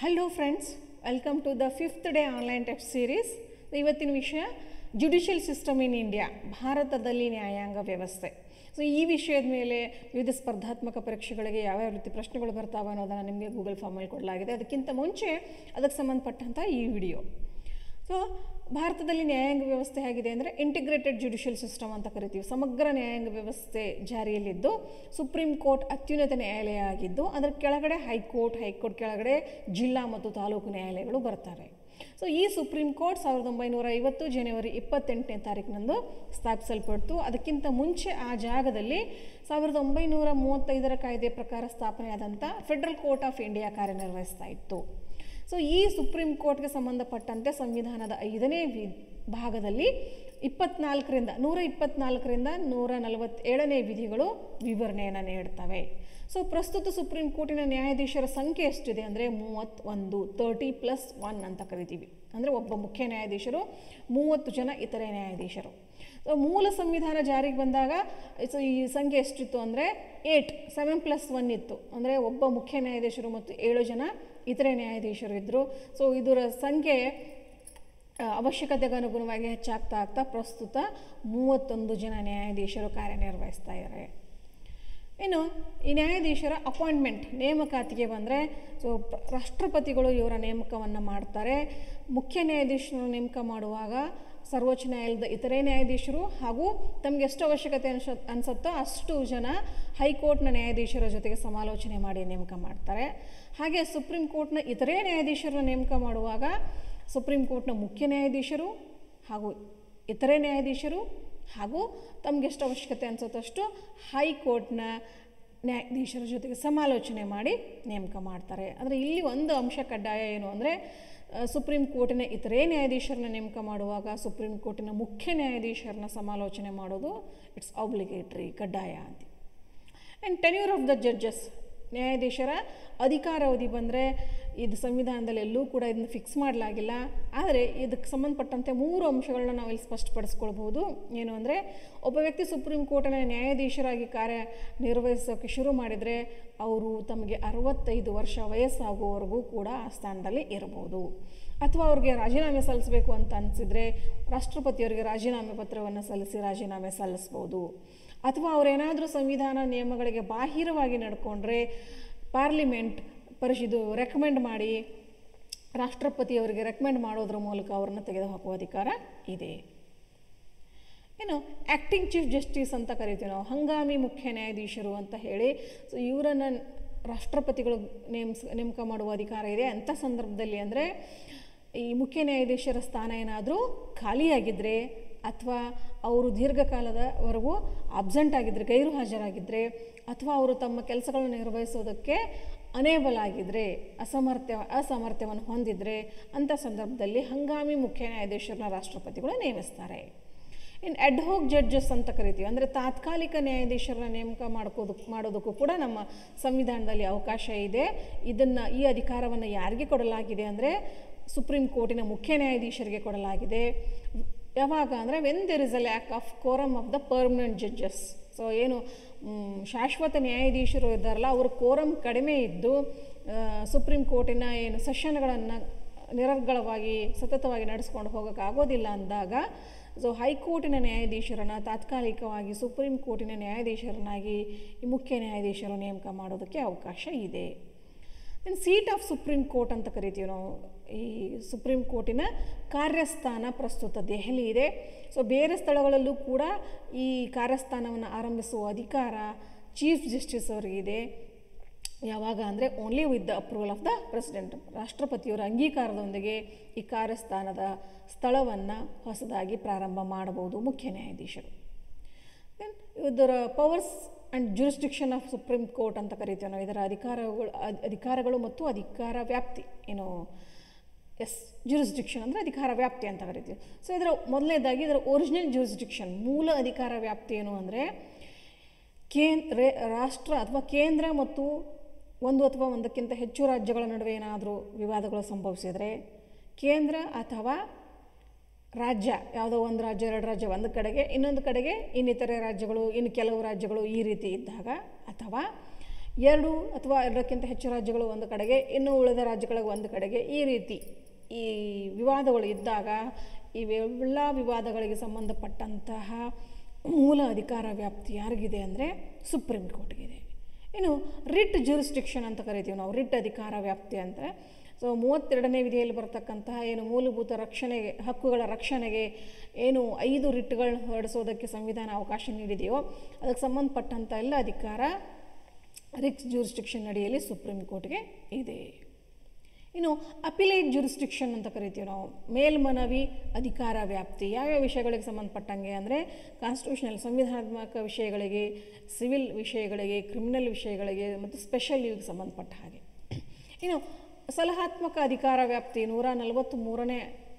Hello friends, welcome to the 5th day online test series. ಇವತ್ತಿನ ವಿಷಯ judicial system in India, ಭಾರತದಲ್ಲಿ ನ್ಯಾಯಾಂಗ ವ್ಯವಸ್ಥೆ. ಸೊ ಈ ವಿಷಯದ ಮೇಲೆ ವಿವಿಧ ಸ್ಪರ್ಧಾತ್ಮಕ ಪರೀಕ್ಷೆಗಳಿಗೆ ಯಾವ್ಯಾವ ರೀತಿ ಪ್ರಶ್ನೆಗಳು ಬರ್ತಾವೆ ಅನ್ನೋದನ್ನು ನಿಮಗೆ ಗೂಗಲ್ ಫಾರ್ಮಲ್ಲಿ ಕೊಡಲಾಗಿದೆ. ಅದಕ್ಕಿಂತ ಮುಂಚೆ ಅದಕ್ಕೆ ಸಂಬಂಧಪಟ್ಟಂಥ ಈ ವಿಡಿಯೋ. ಸೊ ಭಾರತದಲ್ಲಿ ನ್ಯಾಯಾಂಗ ವ್ಯವಸ್ಥೆ ಹೇಗಿದೆ ಅಂದರೆ ಇಂಟಿಗ್ರೇಟೆಡ್ ಜುಡಿಷಿಯಲ್ ಸಿಸ್ಟಮ್ ಅಂತ ಕರಿತೀವಿ. ಸಮಗ್ರ ನ್ಯಾಯಾಂಗ ವ್ಯವಸ್ಥೆ ಜಾರಿಯಲ್ಲಿದ್ದು ಸುಪ್ರೀಂ ಕೋರ್ಟ್ ಅತ್ಯುನ್ನತ ನ್ಯಾಯಾಲಯ ಆಗಿದ್ದು ಅದರ ಕೆಳಗಡೆ ಹೈಕೋರ್ಟ್ ಕೆಳಗಡೆ ಜಿಲ್ಲಾ ಮತ್ತು ತಾಲೂಕು ನ್ಯಾಯಾಲಯಗಳು ಬರ್ತಾರೆ. ಸೊ ಈ ಸುಪ್ರೀಂ ಕೋರ್ಟ್ 1950 ಜನವರಿ 28ನೇ ತಾರೀಕಿನಂದು ಸ್ಥಾಪಿಸಲ್ಪಡ್ತು. ಅದಕ್ಕಿಂತ ಮುಂಚೆ ಆ ಜಾಗದಲ್ಲಿ 1935 ಕಾಯ್ದೆ ಪ್ರಕಾರ ಸ್ಥಾಪನೆಯಾದಂಥ ಫೆಡರಲ್ ಕೋರ್ಟ್ ಆಫ್ ಇಂಡಿಯಾ ಕಾರ್ಯನಿರ್ವಹಿಸ್ತಾ ಇತ್ತು. ಸೊ ಈ ಸುಪ್ರೀಂ ಕೋರ್ಟ್ಗೆ ಸಂಬಂಧಪಟ್ಟಂತೆ ಸಂವಿಧಾನದ 5ನೇ ಭಾಗದಲ್ಲಿ 124ರಿಂದ 147ನೇ ವಿಧಿಗಳು ವಿವರಣೆಯನ್ನು ನೀಡ್ತವೆ. ಸೊ ಪ್ರಸ್ತುತ ಸುಪ್ರೀಂ ಕೋರ್ಟಿನ ನ್ಯಾಯಾಧೀಶರ ಸಂಖ್ಯೆ ಎಷ್ಟಿದೆ ಅಂದರೆ 31, 30+1 ಅಂತ ಕರಿತೀವಿ. ಅಂದರೆ ಒಬ್ಬ ಮುಖ್ಯ ನ್ಯಾಯಾಧೀಶರು, 30 ಜನ ಇತರೆ ನ್ಯಾಯಾಧೀಶರು. ಸೊ ಮೂಲ ಸಂವಿಧಾನ ಜಾರಿಗೆ ಬಂದಾಗ ಈ ಸಂಖ್ಯೆ ಎಷ್ಟಿತ್ತು ಅಂದರೆ 7+1 ಇತ್ತು. ಅಂದರೆ ಒಬ್ಬ ಮುಖ್ಯ ನ್ಯಾಯಾಧೀಶರು ಮತ್ತು 7 ಜನ ಇತರೆ ನ್ಯಾಯಾಧೀಶರು ಇದ್ದರು. ಸೊ ಇದರ ಸಂಖ್ಯೆ ಅವಶ್ಯಕತೆಗೆ ಅನುಗುಣವಾಗಿ ಹೆಚ್ಚಾಗ್ತಾ ಪ್ರಸ್ತುತ 31 ಜನ ನ್ಯಾಯಾಧೀಶರು ಕಾರ್ಯನಿರ್ವಹಿಸ್ತಾ ಇದ್ದಾರೆ. ಇನ್ನು ಈ ನ್ಯಾಯಾಧೀಶರ ಅಪಾಯಿಂಟ್ಮೆಂಟ್, ನೇಮಕಾತಿಗೆ ಬಂದರೆ ಸೊ ರಾಷ್ಟ್ರಪತಿಗಳು ಇವರ ನೇಮಕವನ್ನು ಮಾಡ್ತಾರೆ. ಮುಖ್ಯ ನ್ಯಾಯಾಧೀಶರನ್ನು ನೇಮಕ ಮಾಡುವಾಗ ಸರ್ವೋಚ್ಚ ನ್ಯಾಯಾಲಯದ ಇತರೆ ನ್ಯಾಯಾಧೀಶರು ಹಾಗೂ ತಮಗೆ ಎಷ್ಟು ಅವಶ್ಯಕತೆ ಅನಿಸುತ್ತೋ ಅಷ್ಟು ಜನ ಹೈಕೋರ್ಟ್ನ ನ್ಯಾಯಾಧೀಶರ ಜೊತೆಗೆ ಸಮಾಲೋಚನೆ ಮಾಡಿ ನೇಮಕ ಮಾಡ್ತಾರೆ. ಹಾಗೆ ಸುಪ್ರೀಂ ಕೋರ್ಟ್ನ ಇತರೆ ನ್ಯಾಯಾಧೀಶರನ್ನ ನೇಮಕ ಮಾಡುವಾಗ ಸುಪ್ರೀಂ ಕೋರ್ಟ್ನ ಮುಖ್ಯ ನ್ಯಾಯಾಧೀಶರು ಹಾಗೂ ಇತರೆ ನ್ಯಾಯಾಧೀಶರು ಹಾಗೂ ತಮಗೆಷ್ಟು ಅವಶ್ಯಕತೆ ಅನಿಸುತ್ತಷ್ಟು ಹೈಕೋರ್ಟ್ನ ನ್ಯಾಯಾಧೀಶರ ಜೊತೆಗೆ ಸಮಾಲೋಚನೆ ಮಾಡಿ ನೇಮಕ ಮಾಡ್ತಾರೆ. ಆದರೆ ಇಲ್ಲಿ ಒಂದು ಅಂಶ ಕಡ್ಡಾಯ ಏನು ಅಂದರೆ ಸುಪ್ರೀಂ ಕೋರ್ಟಿನ ಇತರೆ ನ್ಯಾಯಾಧೀಶರನ್ನ ನೇಮಕ ಮಾಡುವಾಗ ಸುಪ್ರೀಂ ಕೋರ್ಟಿನ ಮುಖ್ಯ ನ್ಯಾಯಾಧೀಶರನ್ನ ಸಮಾಲೋಚನೆ ಮಾಡೋದು ಇಟ್ಸ್ ಆಬ್ಲಿಗೇಟ್ರಿ, ಕಡ್ಡಾಯ ಅಂತ. And tenure of the judges, ನ್ಯಾಯಾಧೀಶರ ಅಧಿಕಾರಾವಧಿ ಬಂದರೆ ಇದು ಸಂವಿಧಾನದಲ್ಲಿ ಎಲ್ಲೂ ಕೂಡ ಇದನ್ನು ಫಿಕ್ಸ್ ಮಾಡಲಾಗಿಲ್ಲ. ಆದರೆ ಇದಕ್ಕೆ ಸಂಬಂಧಪಟ್ಟಂತೆ 3 ಅಂಶಗಳನ್ನ ನಾವು ಇಲ್ಲಿ ಸ್ಪಷ್ಟಪಡಿಸ್ಕೊಳ್ಬೋದು. ಏನು ಅಂದರೆ ಒಬ್ಬ ವ್ಯಕ್ತಿ ಸುಪ್ರೀಂ ಕೋರ್ಟಿನ ನ್ಯಾಯಾಧೀಶರಾಗಿ ಕಾರ್ಯನಿರ್ವಹಿಸೋಕ್ಕೆ ಶುರು ಮಾಡಿದರೆ ಅವರು ತಮಗೆ 65 ವರ್ಷ ವಯಸ್ಸಾಗುವವರೆಗೂ ಕೂಡ ಆ ಸ್ಥಾನದಲ್ಲಿ ಇರ್ಬೋದು. ಅಥವಾ ಅವ್ರಿಗೆ ರಾಜೀನಾಮೆ ಸಲ್ಲಿಸಬೇಕು ಅಂತ ಅನಿಸಿದರೆ ರಾಷ್ಟ್ರಪತಿಯವರಿಗೆ ರಾಜೀನಾಮೆ ಪತ್ರವನ್ನು ಸಲ್ಲಿಸಿ ರಾಜೀನಾಮೆ ಸಲ್ಲಿಸ್ಬೋದು. ಅಥವಾ ಅವರೇನಾದರೂ ಸಂವಿಧಾನ ನಿಯಮಗಳಿಗೆ ಬಾಹಿರವಾಗಿ ನಡ್ಕೊಂಡ್ರೆ ಪಾರ್ಲಿಮೆಂಟ್ ಪರಿಷತ್ತು ರೆಕಮೆಂಡ್ ಮಾಡಿ ರಾಷ್ಟ್ರಪತಿಯವರಿಗೆ ರೆಕಮೆಂಡ್ ಮಾಡೋದ್ರ ಮೂಲಕ ಅವ್ರನ್ನ ತೆಗೆದುಹಾಕುವ ಅಧಿಕಾರ ಇದೆ. ಏನು ಆ್ಯಕ್ಟಿಂಗ್ ಚೀಫ್ ಜಸ್ಟಿಸ್ ಅಂತ ಕರಿತೀವಿ ನಾವು, ಹಂಗಾಮಿ ಮುಖ್ಯ ನ್ಯಾಯಾಧೀಶರು ಅಂತ ಹೇಳಿ. ಸೊ ಇವರನ್ನು ರಾಷ್ಟ್ರಪತಿಗಳು ನೇಮಕ ಮಾಡುವ ಅಧಿಕಾರ ಇದೆ. ಅಂಥ ಸಂದರ್ಭದಲ್ಲಿ ಅಂದರೆ ಈ ಮುಖ್ಯ ನ್ಯಾಯಾಧೀಶರ ಸ್ಥಾನ ಏನಾದರೂ ಖಾಲಿಯಾಗಿದ್ದರೆ ಅಥವಾ ಅವರು ದೀರ್ಘಕಾಲದವರೆಗೂ ಅಬ್ಸೆಂಟ್ ಆಗಿದ್ದರೆ, ಗೈರು ಹಾಜರಾಗಿದ್ದರೆ, ಅಥವಾ ಅವರು ತಮ್ಮ ಕೆಲಸಗಳನ್ನು ನಿರ್ವಹಿಸೋದಕ್ಕೆ ಅನೇಬಲ್ ಆಗಿದ್ದರೆ, ಅಸಾಮರ್ಥ್ಯವನ್ನು ಹೊಂದಿದರೆ ಅಂಥ ಸಂದರ್ಭದಲ್ಲಿ ಹಂಗಾಮಿ ಮುಖ್ಯ ನ್ಯಾಯಾಧೀಶರನ್ನ ರಾಷ್ಟ್ರಪತಿಗಳು ನೇಮಿಸ್ತಾರೆ. ಇನ್ನು ಅಡ್ಹೋಕ್ ಜಡ್ಜಸ್ ಅಂತ ಕರಿತೀವಿ. ಅಂದರೆ ತಾತ್ಕಾಲಿಕ ನ್ಯಾಯಾಧೀಶರನ್ನ ನೇಮಕ ಮಾಡೋದಕ್ಕೂ ಕೂಡ ನಮ್ಮ ಸಂವಿಧಾನದಲ್ಲಿ ಅವಕಾಶ ಇದೆ. ಈ ಅಧಿಕಾರವನ್ನು ಯಾರಿಗೆ ಕೊಡಲಾಗಿದೆ ಅಂದರೆ ಸುಪ್ರೀಂ ಕೋರ್ಟಿನ ಮುಖ್ಯ ನ್ಯಾಯಾಧೀಶರಿಗೆ ಕೊಡಲಾಗಿದೆ. ಯಾವಾಗ ಅಂದರೆ when there is a lack of quorum of the permanent judges. So ಏನು ಶಾಶ್ವತ ನ್ಯಾಯಾಧೀಶರು ಇದ್ದಾರಲ್ಲ ಅವರು ಕೋರಮ್ ಕಡಿಮೆ ಇದ್ದು ಸುಪ್ರೀಂ ಕೋರ್ಟಿನ ಏನು ಸೆಷನ್ಗಳನ್ನು ನಿರರ್ಗಳವಾಗಿ ಸತತವಾಗಿ ನಡೆಸ್ಕೊಂಡು ಹೋಗೋಕ್ಕಾಗೋದಿಲ್ಲ ಅಂದಾಗ ಸೊ ಹೈಕೋರ್ಟಿನ ನ್ಯಾಯಾಧೀಶರನ್ನು ತಾತ್ಕಾಲಿಕವಾಗಿ ಸುಪ್ರೀಂ ಕೋರ್ಟಿನ ನ್ಯಾಯಾಧೀಶರನ್ನಾಗಿ ಈ ಮುಖ್ಯ ನ್ಯಾಯಾಧೀಶರು ನೇಮಕ ಮಾಡೋದಕ್ಕೆ ಅವಕಾಶ ಇದೆ. ಇನ್ನು ಸೀಟ್ ಆಫ್ ಸುಪ್ರೀಂ ಕೋರ್ಟ್ ಅಂತ ಕರಿತೀವಿ ನಾವು. ಈ ಸುಪ್ರೀಂ ಕೋರ್ಟಿನ ಕಾರ್ಯಸ್ಥಾನ ಪ್ರಸ್ತುತ ದೆಹಲಿ ಇದೆ. ಸೊ ಬೇರೆ ಸ್ಥಳಗಳಲ್ಲೂ ಕೂಡ ಈ ಕಾರ್ಯಸ್ಥಾನವನ್ನು ಆರಂಭಿಸುವ ಅಧಿಕಾರ ಚೀಫ್ ಜಸ್ಟಿಸ್ ಅವರಿಗಿದೆ. ಯಾವಾಗ ಅಂದರೆ only with the approval of the president, ರಾಷ್ಟ್ರಪತಿಯವರ ಅಂಗೀಕಾರದೊಂದಿಗೆ ಈ ಕಾರ್ಯಸ್ಥಾನದ ಸ್ಥಳವನ್ನು ಹೊಸದಾಗಿ ಪ್ರಾರಂಭ ಮಾಡಬಹುದು ಮುಖ್ಯ ನ್ಯಾಯಾಧೀಶರು. ದೆನ್ ಇದರ powers and jurisdiction of supreme court ಅಂತ ಕರಿತೀವಿ ನಾವು. ಇದರ ಅಧಿಕಾರಗಳು ಮತ್ತು ಅಧಿಕಾರ ವ್ಯಾಪ್ತಿ ಏನು ಜುರಿಸ್ಡಿಕ್ಷನ್ ಅಂದರೆ ಅಧಿಕಾರ ವ್ಯಾಪ್ತಿ ಅಂತ ಕರಿತೀವಿ. ಸೊ ಇದರ ಮೊದಲನೇದಾಗಿ ಇದರ ಒರಿಜಿನಲ್ ಜುರಿಸ್ಡಿಕ್ಷನ್, ಮೂಲ ಅಧಿಕಾರ ವ್ಯಾಪ್ತಿ ಏನು ಅಂದರೆ ರಾಷ್ಟ್ರ ಅಥವಾ ಕೇಂದ್ರ ಮತ್ತು ಒಂದು ಅಥವಾ ಒಂದಕ್ಕಿಂತ ಹೆಚ್ಚು ರಾಜ್ಯಗಳ ನಡುವೆ ಏನಾದರೂ ವಿವಾದಗಳು ಸಂಭವಿಸಿದರೆ ಕೇಂದ್ರ ಅಥವಾ ರಾಜ್ಯ, ಯಾವುದೋ ಒಂದು ರಾಜ್ಯ, 2 ರಾಜ್ಯ ಒಂದು ಕಡೆಗೆ, ಇನ್ನೊಂದು ಕಡೆಗೆ ಇನ್ನಿತರೆ ರಾಜ್ಯಗಳು, ಇನ್ನು ಕೆಲವು ರಾಜ್ಯಗಳು ಈ ರೀತಿ ಇದ್ದಾಗ, ಅಥವಾ 2 ಅಥವಾ 2ಕ್ಕಿಂತ ಹೆಚ್ಚು ರಾಜ್ಯಗಳು ಒಂದು ಕಡೆಗೆ, ಇನ್ನು ಉಳಿದ ರಾಜ್ಯಗಳಿಗೆ ಒಂದು ಕಡೆಗೆ, ಈ ರೀತಿ ಈ ವಿವಾದಗಳು ಇದ್ದಾಗ ಇವೆಲ್ಲ ವಿವಾದಗಳಿಗೆ ಸಂಬಂಧಪಟ್ಟಂತಹ ಮೂಲ ಅಧಿಕಾರ ವ್ಯಾಪ್ತಿ ಯಾರಿಗಿದೆ ಅಂದರೆ ಸುಪ್ರೀಂ ಕೋರ್ಟ್ಗಿದೆ. ಇನ್ನು ರಿಟ್ ಜ್ಯೂರಿಸ್ಡಿಕ್ಷನ್ ಅಂತ ಕರಿತೀವಿ ನಾವು, ರಿಟ್ ಅಧಿಕಾರ ವ್ಯಾಪ್ತಿ ಅಂತ. ಸೊ 32ನೇ ವಿಧಿಯಲ್ಲಿ ಬರ್ತಕ್ಕಂತಹ ಏನು ಮೂಲಭೂತ ರಕ್ಷಣೆಗೆ, ಹಕ್ಕುಗಳ ರಕ್ಷಣೆಗೆ ಏನು 5 ರಿಟ್ಗಳು ಹೊರಡಿಸೋದಕ್ಕೆ ಸಂವಿಧಾನ ಅವಕಾಶ ನೀಡಿದೆಯೋ ಅದಕ್ಕೆ ಸಂಬಂಧಪಟ್ಟಂಥ ಎಲ್ಲ ಅಧಿಕಾರ ರಿಟ್ ಜ್ಯೂರಿಸ್ಡಿಕ್ಷನ್ ಅಡಿಯಲ್ಲಿ ಸುಪ್ರೀಂ ಕೋರ್ಟ್ಗೆ ಇದೆ. ಇನ್ನು ಅಪಿಲೇಟ್ ಜ್ಯೂರಿಸ್ಡಿಕ್ಷನ್ ಅಂತ ಕರಿತೀವಿ ನಾವು, ಮೇಲ್ಮನವಿ ಅಧಿಕಾರ ವ್ಯಾಪ್ತಿ. ಯಾವ್ಯಾವ ವಿಷಯಗಳಿಗೆ ಸಂಬಂಧಪಟ್ಟಂಗೆ ಅಂದರೆ ಕಾನ್ಸ್ಟಿಟ್ಯೂಷನಲ್ ಸಂವಿಧಾನಾತ್ಮಕ ವಿಷಯಗಳಿಗೆ, ಸಿವಿಲ್ ವಿಷಯಗಳಿಗೆ, ಕ್ರಿಮಿನಲ್ ವಿಷಯಗಳಿಗೆ ಮತ್ತು ಸ್ಪೆಷಲ್ ಇವಿಗೆ ಸಂಬಂಧಪಟ್ಟ ಹಾಗೆ. ಇನ್ನು ಸಲಹಾತ್ಮಕ ಅಧಿಕಾರ ವ್ಯಾಪ್ತಿ 143ನೇ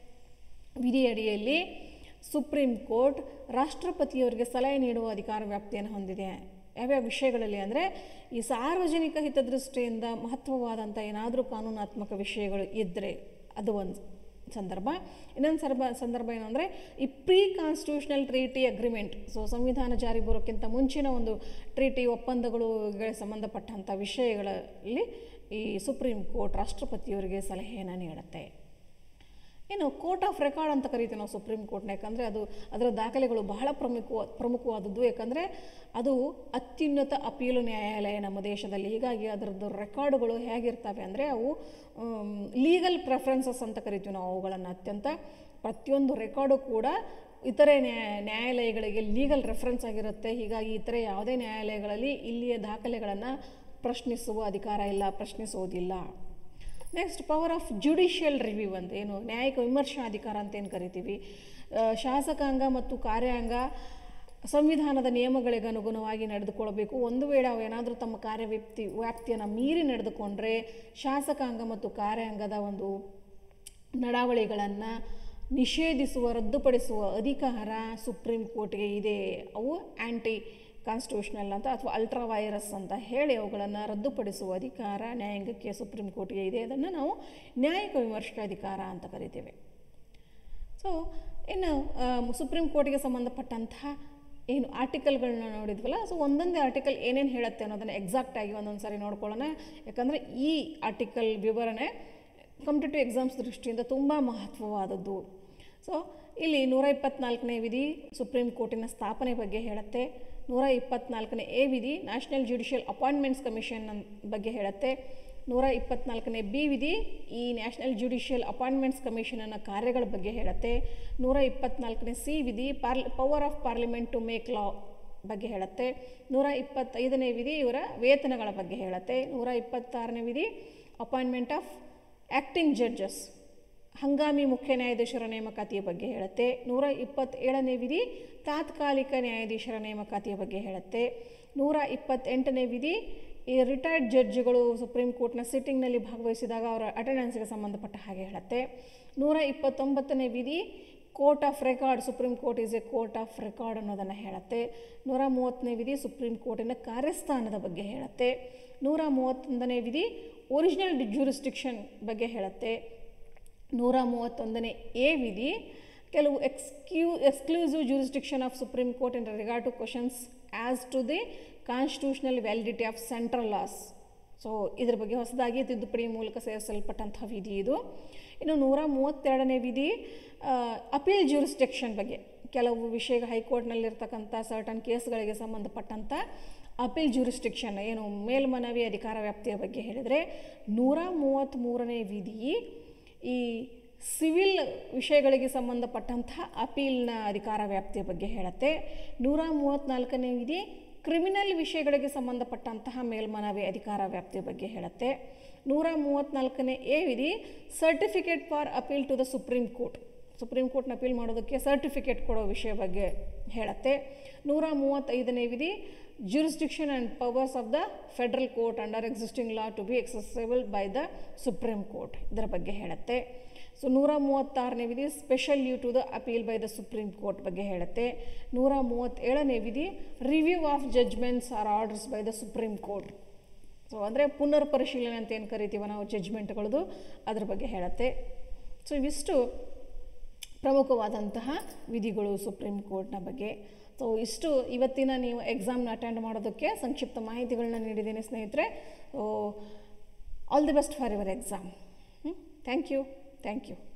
ವಿಧಿಯಡಿಯಲ್ಲಿ ಸುಪ್ರೀಂ ಕೋರ್ಟ್ ರಾಷ್ಟ್ರಪತಿಯವರಿಗೆ ಸಲಹೆ ನೀಡುವ ಅಧಿಕಾರ ವ್ಯಾಪ್ತಿಯನ್ನು ಹೊಂದಿದೆ. ಯಾವ್ಯಾವ ವಿಷಯಗಳಲ್ಲಿ ಅಂದರೆ ಈ ಸಾರ್ವಜನಿಕ ಹಿತದೃಷ್ಟಿಯಿಂದ ಮಹತ್ವವಾದಂಥ ಏನಾದರೂ ಕಾನೂನಾತ್ಮಕ ವಿಷಯಗಳು ಇದ್ದರೆ ಅದು ಒಂದು ಸಂದರ್ಭ. ಇನ್ನೊಂದು ಸಂದರ್ಭ ಏನು ಅಂದರೆ ಈ pre constitutional treaty agreement, so ಸಂವಿಧಾನ ಜಾರಿ ಬರೋಕ್ಕಿಂತ ಮುಂಚಿನ ಒಂದು ಟ್ರೀಟಿ ಒಪ್ಪಂದಗಳಿಗೆ ಸಂಬಂಧಪಟ್ಟಂಥ ವಿಷಯಗಳಲ್ಲಿ ಈ ಸುಪ್ರೀಂ ಕೋರ್ಟ್ ರಾಷ್ಟ್ರಪತಿಯವರಿಗೆ ಸಲಹೆಯನ್ನು ನೀಡುತ್ತೆ. ಇನ್ನು ಕೋರ್ಟ್ ಆಫ್ ರೆಕಾರ್ಡ್ ಅಂತ ಕರಿತೀವಿ ನಾವು ಸುಪ್ರೀಂ ಕೋರ್ಟ್ನ, ಯಾಕಂದರೆ ಅದರ ದಾಖಲೆಗಳು ಬಹಳ ಪ್ರಮುಖವಾದದ್ದು. ಯಾಕಂದರೆ ಅದು ಅತ್ಯುನ್ನತ ಅಪೀಲು ನ್ಯಾಯಾಲಯ ನಮ್ಮ ದೇಶದಲ್ಲಿ. ಹೀಗಾಗಿ ಅದರದ್ದು ರೆಕಾರ್ಡುಗಳು ಹೇಗಿರ್ತವೆ ಅಂದರೆ ಅವು ಲೀಗಲ್ ಪ್ರೆಫರೆನ್ಸಸ್ ಅಂತ ಕರಿತೀವಿ ನಾವು ಅವುಗಳನ್ನು. ಅತ್ಯಂತ ಪ್ರತಿಯೊಂದು ರೆಕಾರ್ಡು ಕೂಡ ಇತರೆ ನ್ಯಾಯಾಲಯಗಳಿಗೆ ಲೀಗಲ್ ರೆಫರೆನ್ಸ್ ಆಗಿರುತ್ತೆ. ಹೀಗಾಗಿ ಇತರೆ ಯಾವುದೇ ನ್ಯಾಯಾಲಯಗಳಲ್ಲಿ ಇಲ್ಲಿಯ ದಾಖಲೆಗಳನ್ನು ಪ್ರಶ್ನಿಸುವ ಅಧಿಕಾರ ಇಲ್ಲ, ಪ್ರಶ್ನಿಸುವುದಿಲ್ಲ. Next power of judicial review ಅಂತ, ಏನು ನ್ಯಾಯಿಕ ವಿಮರ್ಶಾ ಅಧಿಕಾರ ಅಂತ ಏನು ಕರಿತೀವಿ. ಶಾಸಕಾಂಗ ಮತ್ತು ಕಾರ್ಯಾಂಗ ಸಂವಿಧಾನದ ನಿಯಮಗಳಿಗೆ ಅನುಗುಣವಾಗಿ ನಡೆದುಕೊಳ್ಳಬೇಕು. ಒಂದು ವೇಳೆ ಅವು ಏನಾದರೂ ತಮ್ಮ ವ್ಯಾಪ್ತಿಯನ್ನು ಮೀರಿ ನಡೆದುಕೊಂಡ್ರೆ ಶಾಸಕಾಂಗ ಮತ್ತು ಕಾರ್ಯಾಂಗದ ಒಂದು ನಡಾವಳಿಗಳನ್ನು ನಿಷೇಧಿಸುವ, ರದ್ದುಪಡಿಸುವ ಅಧಿಕಾರ ಸುಪ್ರೀಂ ಕೋರ್ಟ್ಗೆ ಇದೆ. ಅವು ಆ್ಯಂಟಿ ಕಾನ್ಸ್ಟಿಟ್ಯೂಷನಲ್ ಅಂತ ಅಥವಾ ಅಲ್ಟ್ರಾ ವೈರಸ್ ಅಂತ ಹೇಳಿ ಅವುಗಳನ್ನು ರದ್ದುಪಡಿಸುವ ಅಧಿಕಾರ ನ್ಯಾಯಾಂಗಕ್ಕೆ, ಸುಪ್ರೀಂ ಕೋರ್ಟ್ಗೆ ಇದೆ. ಅದನ್ನು ನಾವು ನ್ಯಾಯಿಕ ವಿಮರ್ಶಾ ಅಧಿಕಾರ ಅಂತ ಕರಿತೇವೆ. ಸೊ ಇನ್ನು ಸುಪ್ರೀಂ ಕೋರ್ಟ್ಗೆ ಸಂಬಂಧಪಟ್ಟಂತಹ ಏನು ಆರ್ಟಿಕಲ್ಗಳನ್ನ ನೋಡಿದ್ವಲ್ಲ, ಸೊ ಒಂದೊಂದೇ ಆರ್ಟಿಕಲ್ ಏನೇನು ಹೇಳುತ್ತೆ ಅನ್ನೋದನ್ನು ಎಕ್ಸಾಕ್ಟಾಗಿ ಒಂದೊಂದು ಸಾರಿ ನೋಡ್ಕೊಳ್ಳೋಣ. ಯಾಕಂದರೆ ಈ ಆರ್ಟಿಕಲ್ ವಿವರಣೆ ಕಾಂಪಿಟೇಟಿವ್ ಎಕ್ಸಾಮ್ಸ್ ದೃಷ್ಟಿಯಿಂದ ತುಂಬ ಮಹತ್ವವಾದದ್ದು. ಸೊ ಇಲ್ಲಿ 124ನೇ ವಿಧಿ ಸುಪ್ರೀಂ ಕೋರ್ಟಿನ ಸ್ಥಾಪನೆ ಬಗ್ಗೆ ಹೇಳುತ್ತೆ. 124ನೇ ಎ ವಿಧಿ ನ್ಯಾಷನಲ್ ಜುಡಿಷಿಯಲ್ ಅಪಾಯಿಂಟ್ಮೆಂಟ್ಸ್ ಕಮಿಷನ್ ಬಗ್ಗೆ ಹೇಳುತ್ತೆ. 124ನೇ ಬಿ ವಿಧಿ ಈ ನ್ಯಾಷನಲ್ ಜುಡಿಷಿಯಲ್ ಅಪಾಯಿಂಟ್ಮೆಂಟ್ಸ್ ಕಮಿಷನ್ನ ಕಾರ್ಯಗಳ ಬಗ್ಗೆ ಹೇಳುತ್ತೆ. 124ನೇ ಸಿ ವಿಧಿ power of parliament to make law ಬಗ್ಗೆ ಹೇಳುತ್ತೆ. 125ನೇ ವಿಧಿ ಇವರ ವೇತನಗಳ ಬಗ್ಗೆ ಹೇಳುತ್ತೆ. 126ನೇ ವಿಧಿ ಅಪಾಯಿಂಟ್ಮೆಂಟ್ ಆಫ್ ಆ್ಯಕ್ಟಿಂಗ್ ಜಡ್ಜಸ್, ಹಂಗಾಮಿ ಮುಖ್ಯ ನ್ಯಾಯಾಧೀಶರ ನೇಮಕಾತಿಯ ಬಗ್ಗೆ ಹೇಳುತ್ತೆ. 127ನೇ ವಿಧಿ ತಾತ್ಕಾಲಿಕ ನ್ಯಾಯಾಧೀಶರ ನೇಮಕಾತಿಯ ಬಗ್ಗೆ ಹೇಳುತ್ತೆ. 128ನೇ ವಿಧಿ ಈ ರಿಟೈರ್ಡ್ ಜಡ್ಜ್ಗಳು ಸುಪ್ರೀಂ ಕೋರ್ಟ್ನ ಸಿಟ್ಟಿಂಗ್ನಲ್ಲಿ ಭಾಗವಹಿಸಿದಾಗ ಅವರ ಅಟೆಂಡೆನ್ಸ್ಗೆ ಸಂಬಂಧಪಟ್ಟ ಹಾಗೆ ಹೇಳುತ್ತೆ. 129ನೇ ವಿಧಿ court of record, supreme court is a court of record ಅನ್ನೋದನ್ನು ಹೇಳುತ್ತೆ. 130ನೇ ವಿಧಿ ಸುಪ್ರೀಂ ಕೋರ್ಟಿನ ಕಾರ್ಯಸ್ಥಾನದ ಬಗ್ಗೆ ಹೇಳುತ್ತೆ. 131ನೇ ವಿಧಿ ಒರಿಜಿನಲ್ ಜ್ಯೂರಿಸ್ಡಿಕ್ಷನ್ ಬಗ್ಗೆ ಹೇಳುತ್ತೆ. 131ನೇ ಎ ವಿಧಿ ಕೆಲವು exclusive jurisdiction of supreme court in regard to questions as to the constitutional validity of central laws. So ಇದ್ರ ಬಗ್ಗೆ ಹೊಸದಾಗಿ ತಿದ್ದುಪಡಿ ಮೂಲಕ ಸೇರಿಸಲ್ಪಟ್ಟಂಥ ವಿಧಿ ಇದು. ಇನ್ನು 132ನೇ ವಿಧಿ ಅಪೀಲ್ ಜ್ಯೂರಿಸ್ಡಿಕ್ಷನ್ ಬಗ್ಗೆ, ಕೆಲವು ವಿಷಯ ಹೈಕೋರ್ಟ್ನಲ್ಲಿರ್ತಕ್ಕಂಥ ಸರ್ಟನ್ ಕೇಸ್ಗಳಿಗೆ ಸಂಬಂಧಪಟ್ಟಂಥ ಅಪೀಲ್ ಜ್ಯೂರಿಸ್ಡಿಕ್ಷನ್ ಏನು ಮೇಲ್ಮನವಿ ಅಧಿಕಾರ ವ್ಯಾಪ್ತಿಯ ಬಗ್ಗೆ ಹೇಳಿದರೆ. 133ನೇ ವಿಧಿ ಈ ಸಿವಿಲ್ ವಿಷಯಗಳಿಗೆ ಸಂಬಂಧಪಟ್ಟಂತಹ ಅಪೀಲ್ನ ಅಧಿಕಾರ ವ್ಯಾಪ್ತಿಯ ಬಗ್ಗೆ ಹೇಳುತ್ತೆ. 134ನೇ ವಿಧಿ ಕ್ರಿಮಿನಲ್ ವಿಷಯಗಳಿಗೆ ಸಂಬಂಧಪಟ್ಟಂತಹ ಮೇಲ್ಮನವಿ ಅಧಿಕಾರ ವ್ಯಾಪ್ತಿಯ ಬಗ್ಗೆ ಹೇಳುತ್ತೆ. 134ನೇ ಎ ವಿಧಿ certificate for appeal to the supreme court, supreme ಕೋರ್ಟ್ನ ಅಪೀಲ್ ಮಾಡೋದಕ್ಕೆ ಸರ್ಟಿಫಿಕೇಟ್ ಕೊಡೋ ವಿಷಯ ಬಗ್ಗೆ ಹೇಳುತ್ತೆ. 135ನೇ ವಿಧಿ jurisdiction and powers of the federal court under existing law to be accessible by the Supreme Court ಇದರ ಬಗ್ಗೆ ಹೇಳುತ್ತೆ. ಸೊ 136ನೇ ವಿಧಿ special due to the appeal by the supreme court ಬಗ್ಗೆ ಹೇಳುತ್ತೆ. 137ನೇ ವಿಧಿ review of judgments or orders by the supreme court. So ಅಂದರೆ ಪುನರ್ ಪರಿಶೀಲನೆ ಅಂತ ಏನು ಕರಿತೀವಿ ನಾವು ಜಡ್ಜ್ಮೆಂಟ್ಗಳದು, ಅದ್ರ ಬಗ್ಗೆ ಹೇಳುತ್ತೆ. ಸೊ ಇವಿಷ್ಟು ಪ್ರಮುಖವಾದಂತಹ ವಿಧಿಗಳು ಸುಪ್ರೀಂ ಕೋರ್ಟ್ನ ಬಗ್ಗೆ. ಸೊ ಇಷ್ಟು ಇವತ್ತಿನ ನೀವು ಎಕ್ಸಾಮ್ನ ಅಟೆಂಡ್ ಮಾಡೋದಕ್ಕೆ ಸಂಕ್ಷಿಪ್ತ ಮಾಹಿತಿಗಳನ್ನ ನೀಡಿದ್ದೇನೆ ಸ್ನೇಹಿತರೆ. So all the best for your exam. Thank you.